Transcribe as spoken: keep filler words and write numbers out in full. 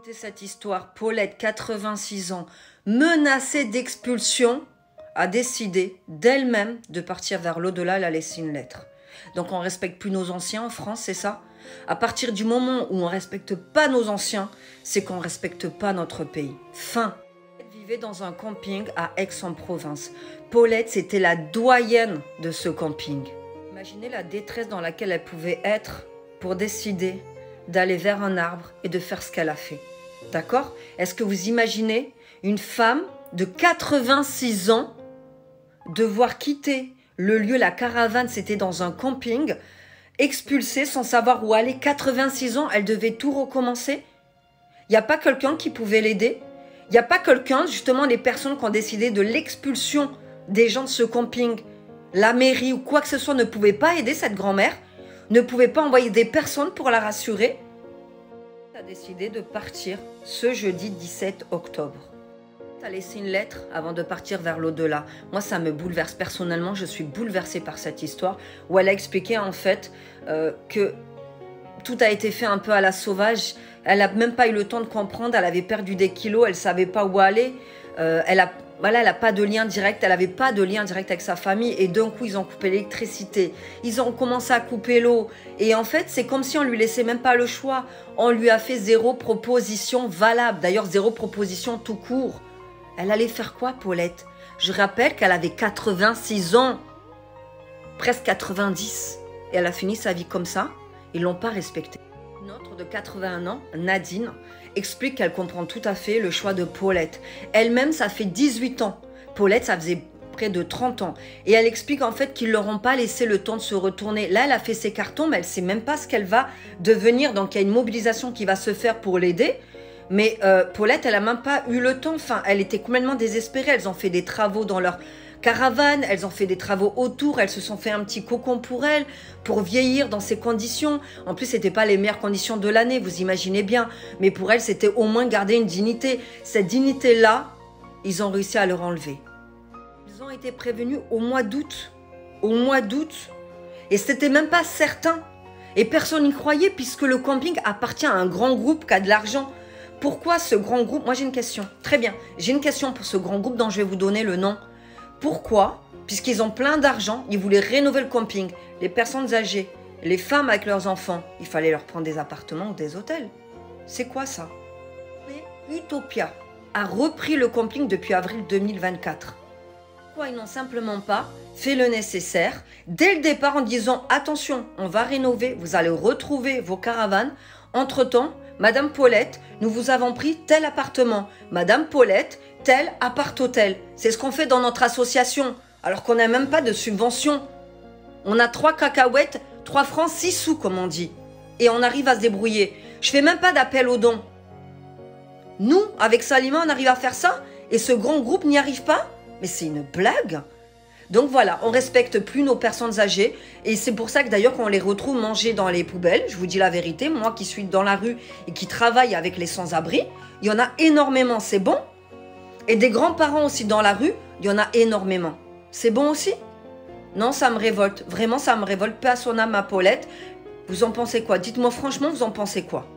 Écoutez cette histoire. Paulette, quatre-vingt-six ans, menacée d'expulsion, a décidé d'elle-même de partir vers l'au-delà. Elle a laissé une lettre. Donc on ne respecte plus nos anciens en France, c'est ça? À partir du moment où on ne respecte pas nos anciens, c'est qu'on ne respecte pas notre pays. Fin. Elle vivait dans un camping à Aix-en-Provence. Paulette, c'était la doyenne de ce camping. Imaginez la détresse dans laquelle elle pouvait être pour décider d'aller vers un arbre et de faire ce qu'elle a fait. D'accord? Est-ce que vous imaginez une femme de quatre-vingt-six ans devoir quitter le lieu, la caravane, c'était dans un camping, expulsée sans savoir où aller, quatre-vingt-six ans, elle devait tout recommencer? Il n'y a pas quelqu'un qui pouvait l'aider? Il n'y a pas quelqu'un, justement, les personnes qui ont décidé de l'expulsion des gens de ce camping, la mairie ou quoi que ce soit ne pouvait pas aider cette grand-mère, ne pouvait pas envoyer des personnes pour la rassurer? Elle a décidé de partir ce jeudi dix-sept octobre. Elle a laissé une lettre avant de partir vers l'au-delà. Moi, ça me bouleverse. Personnellement, je suis bouleversée par cette histoire où elle a expliqué en fait euh, que tout a été fait un peu à la sauvage. Elle n'a même pas eu le temps de comprendre. Elle avait perdu des kilos, elle ne savait pas où aller. Euh, elle a Voilà, elle n'a pas de lien direct, elle n'avait pas de lien direct avec sa famille et d'un coup, ils ont coupé l'électricité, ils ont commencé à couper l'eau et en fait, c'est comme si on lui laissait même pas le choix. On lui a fait zéro proposition valable, d'ailleurs zéro proposition tout court. Elle allait faire quoi, Paulette? Je rappelle qu'elle avait quatre-vingt-six ans, presque quatre-vingt-dix, et elle a fini sa vie comme ça, ils ne l'ont pas respectée. Une autre de quatre-vingt-un ans, Nadine, explique qu'elle comprend tout à fait le choix de Paulette. Elle-même, ça fait dix-huit ans. Paulette, ça faisait près de trente ans. Et elle explique en fait qu'ils ne leur ont pas laissé le temps de se retourner. Là, elle a fait ses cartons, mais elle ne sait même pas ce qu'elle va devenir. Donc, il y a une mobilisation qui va se faire pour l'aider. Mais euh, Paulette, elle n'a même pas eu le temps. Enfin, elle était complètement désespérée. Elles ont fait des travaux dans leur caravane, elles ont fait des travaux autour, elles se sont fait un petit cocon pour elle, pour vieillir dans ces conditions. En plus, ce n'était pas les meilleures conditions de l'année, vous imaginez bien. Mais pour elle, c'était au moins garder une dignité. Cette dignité-là, ils ont réussi à leur enlever. Ils ont été prévenus au mois d'août. Au mois d'août. Et ce n'était même pas certain. Et personne n'y croyait puisque le camping appartient à un grand groupe qui a de l'argent. Pourquoi ce grand groupe? Moi, j'ai une question. Très bien. J'ai une question pour ce grand groupe dont je vais vous donner le nom. Pourquoi? Puisqu'ils ont plein d'argent, ils voulaient rénover le camping. Les personnes âgées, les femmes avec leurs enfants, il fallait leur prendre des appartements ou des hôtels. C'est quoi ça? Utopia a repris le camping depuis avril deux mille vingt-quatre. Pourquoi ils n'ont simplement pas fait le nécessaire dès le départ en disant « Attention, on va rénover, vous allez retrouver vos caravanes. Entre-temps, Madame Paulette, nous vous avons pris tel appartement. Madame Paulette, tel appart-hôtel. » C'est ce qu'on fait dans notre association, alors qu'on n'a même pas de subvention. On a trois cacahuètes, trois francs, six sous, comme on dit. Et on arrive à se débrouiller. Je fais même pas d'appel aux dons. Nous, avec Salima, on arrive à faire ça, et ce grand groupe n'y arrive pas? Mais c'est une blague. Donc voilà, on ne respecte plus nos personnes âgées. Et c'est pour ça que d'ailleurs, quand on les retrouve manger dans les poubelles, je vous dis la vérité, moi qui suis dans la rue et qui travaille avec les sans-abri, il y en a énormément, c'est bon. Et des grands-parents aussi dans la rue, il y en a énormément. C'est bon aussi? Non, ça me révolte. Vraiment, ça me révolte. Paix à son âme, à Paulette. Vous en pensez quoi? Dites-moi franchement, vous en pensez quoi?